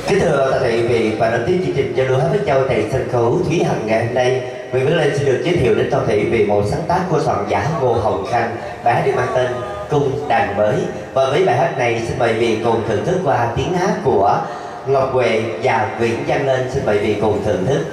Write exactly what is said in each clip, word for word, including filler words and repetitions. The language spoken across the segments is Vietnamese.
Kính thưa toàn thể quý vị, và nối tiếp chương trình giao lưu hát với nhau tại sân khấu Thúy Hằng ngày hôm nay, Nguyễn Vĩnh Linh xin được giới thiệu đến toàn thể quý vị một sáng tác của soạn giả Ngô Hồng Khanh, bài hát được mang tên Cung Đàn Mới. Và với bài hát này xin mời quý vị cùng thưởng thức qua tiếng hát của Ngọc Huệ và Nguyễn Văn Lên. Xin mời quý vị cùng thưởng thức.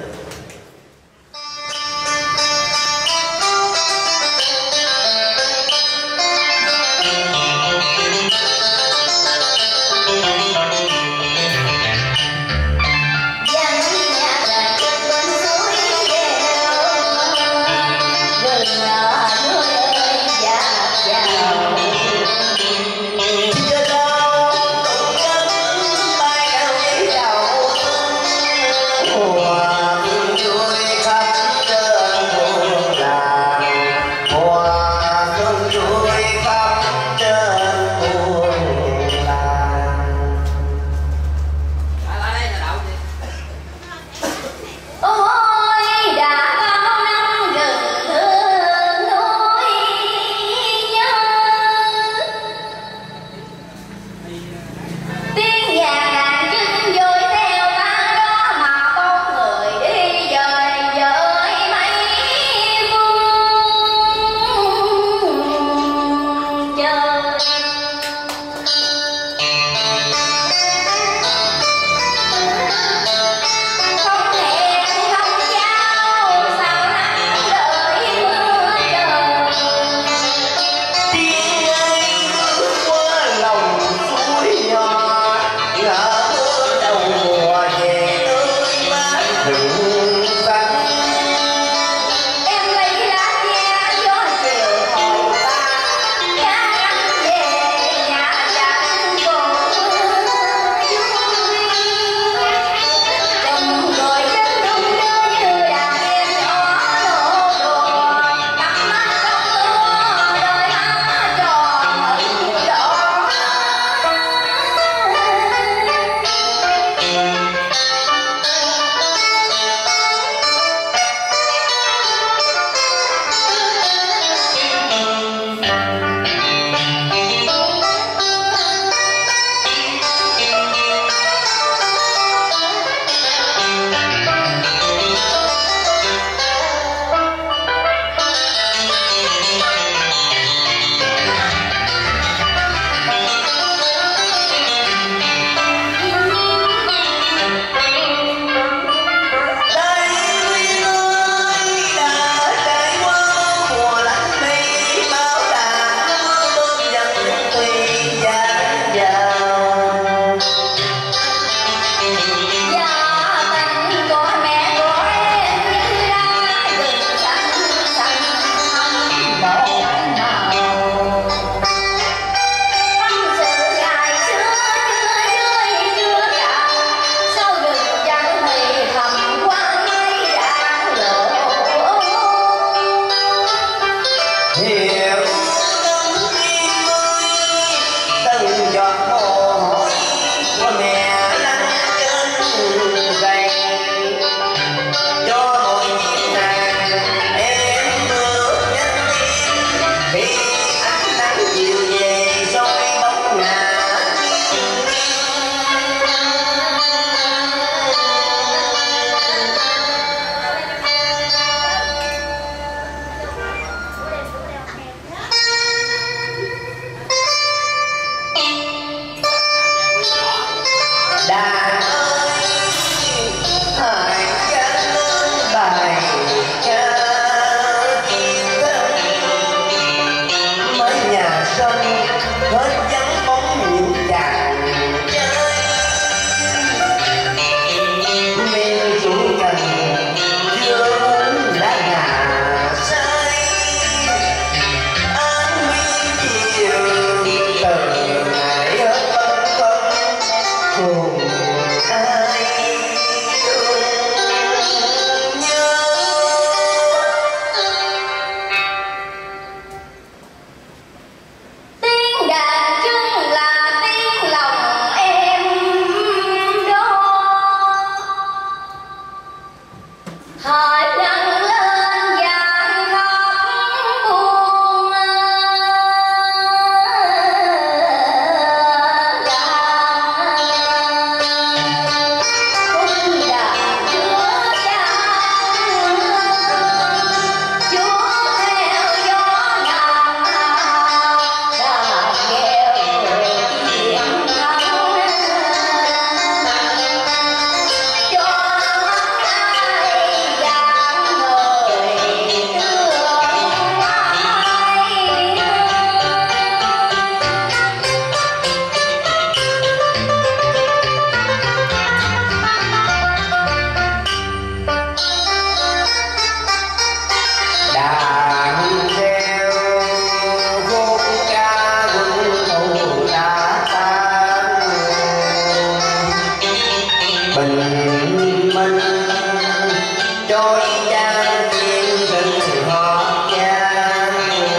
bình minh trôi trang chim rừng hót vang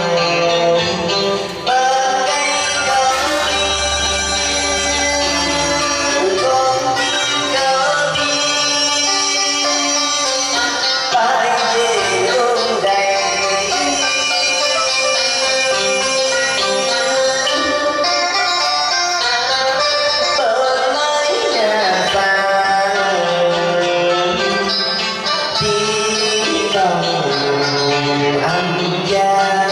bên cây cờ biên con chim cờ biên bay về hương đầy bên mái nhà vàng tiếng đồng âm vang.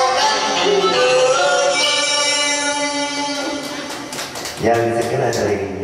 Dân xin kính lời